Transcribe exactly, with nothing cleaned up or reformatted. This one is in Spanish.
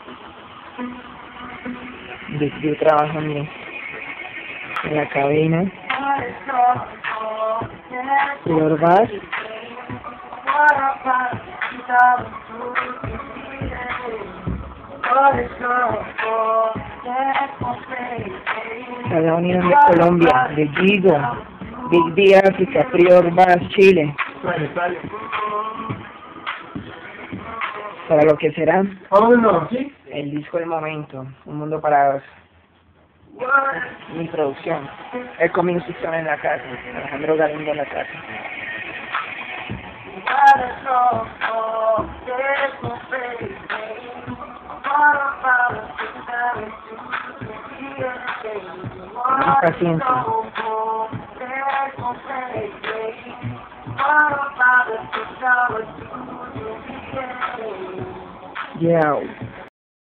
Big D trabajando en la cabina. Flor Bass. La Unión de Colombia, de Gigo, Big D África, Prior Bass, Chile. Para lo que será el disco del momento, Un Mundo para Dos. Mi producción, el comienzo está en la casa, Alejandro Galindo en la casa. Con paciencia. Yeah.